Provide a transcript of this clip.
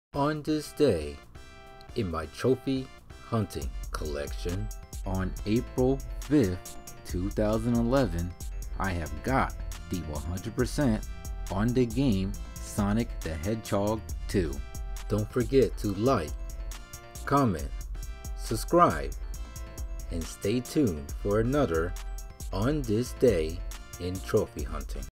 On this day, in my trophy hunting collection, on April 5th, 2011, I have got the 100% on the game Sonic the Hedgehog 2. Don't forget to like, comment, subscribe, and stay tuned for another On This Day in Trophy Hunting.